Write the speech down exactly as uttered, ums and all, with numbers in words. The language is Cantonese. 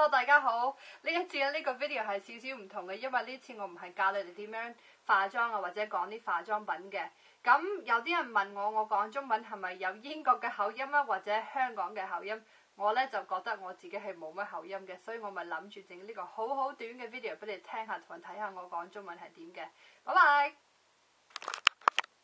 Hello， 大家好。呢一次嘅呢個 video 係少少唔同嘅，因為呢次我唔係教你哋點樣化妝啊，或者講啲化妝品嘅。咁有啲人問我，我講中文係咪有英國嘅口音啊，或者香港嘅口音？我呢就覺得我自己係冇乜口音嘅，所以我咪諗住整呢個好好短嘅 video 俾你聽下，同埋睇下我講中文係點嘅。拜拜。